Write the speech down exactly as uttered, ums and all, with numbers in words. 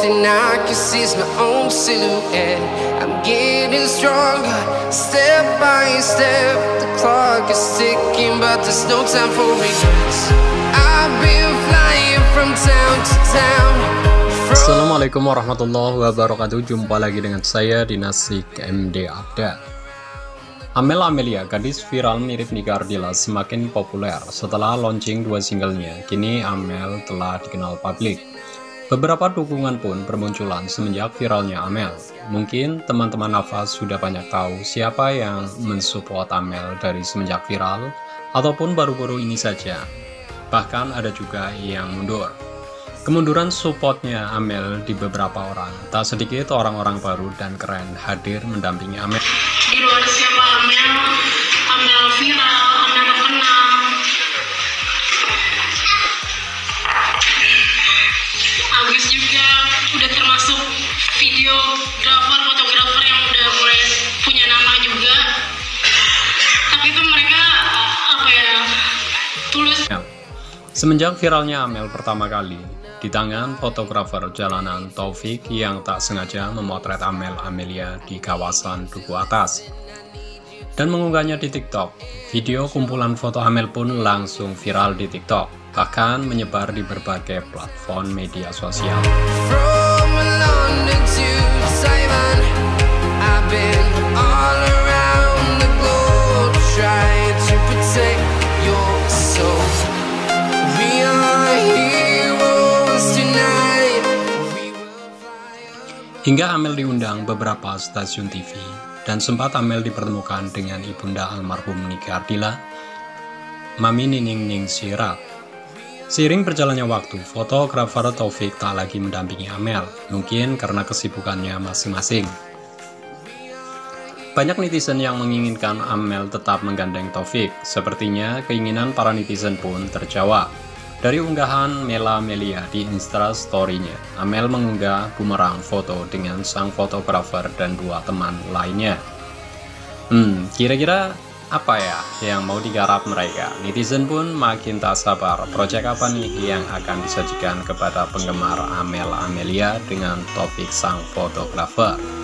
thing I can see is my own silhouette. I'm getting stronger, step by step. The clock is ticking, but there's no time for regrets. I've been flying from town to town. Assalamualaikum warahmatullahi wabarakatuh. Jumpa lagi dengan saya Dinasik M D Update. Amel Amelia, gadis viral mirip Nike Ardilla, semakin populer setelah launching dua singlenya. Kini Amel telah dikenal publik. Beberapa dukungan pun bermunculan semenjak viralnya Amel. Mungkin teman-teman Nafas sudah banyak tahu siapa yang mensupport Amel dari semenjak viral, ataupun baru-baru ini saja. Bahkan ada juga yang mundur. Kemunduran supportnya Amel di beberapa orang, tak sedikit orang-orang baru dan keren hadir mendampingi Amel. Di luar siapa Amel, Amel viral, Amel terkenal. Agus juga udah termasuk videografer, fotografer yang udah mulai punya nama juga. Tapi itu mereka apa ya, tulus. Ya. Semenjak viralnya Amel pertama kali, di tangan fotografer jalanan Taufik yang tak sengaja memotret Amel Amelia di kawasan Duku Atas dan mengunggahnya di TikTok. Video kumpulan foto Amel pun langsung viral di TikTok, bahkan menyebar di berbagai platform media sosial. From London to Taiwan, I've been all around the globe trying to protect your soul. We are heroes tonight. We will fight. Hingga Amel diundang beberapa stasiun T V, dan sempat Amel dipertemukan dengan ibunda almarhum Nike Ardilla, Mami Nining Ningsih. Seiring berjalannya waktu, fotografer Taufik tak lagi mendampingi Amel, mungkin karena kesibukannya masing-masing. Banyak netizen yang menginginkan Amel tetap menggandeng Taufik. Sepertinya keinginan para netizen pun terjawab. Dari unggahan Mela Amelia di Instastory-nya, Amel mengunggah bumerang foto dengan sang fotografer dan dua teman lainnya. Hmm, kira-kira apa ya yang mau digarap mereka? Netizen pun makin tak sabar. Proyek apa nih yang akan disajikan kepada penggemar Amel Amelia dengan topik sang fotografer?